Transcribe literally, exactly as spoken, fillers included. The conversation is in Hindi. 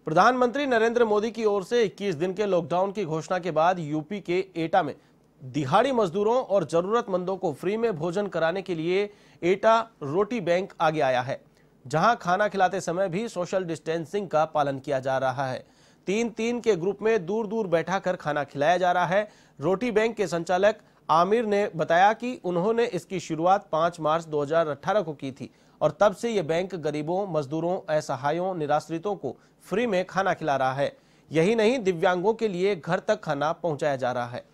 प्रधानमंत्री नरेंद्र मोदी की ओर से इक्कीस दिन के लॉकडाउन की घोषणा के बाद यूपी के एटा में दिहाड़ी मजदूरों और जरूरतमंदों को फ्री में भोजन कराने के लिए एटा रोटी बैंक आगे आया है, जहां खाना खिलाते समय भी सोशल डिस्टेंसिंग का पालन किया जा रहा है। तीन तीन के ग्रुप में दूर दूर बैठाकर खाना खिलाया जा रहा है। रोटी बैंक के संचालक आमिर ने बताया कि उन्होंने इसकी शुरुआत पाँच मार्च दो हज़ार अठारह को की थी और तब से यह बैंक गरीबों, मजदूरों, असहायों, निराश्रितों को फ्री में खाना खिला रहा है। यही नहीं, दिव्यांगों के लिए घर तक खाना पहुंचाया जा रहा है।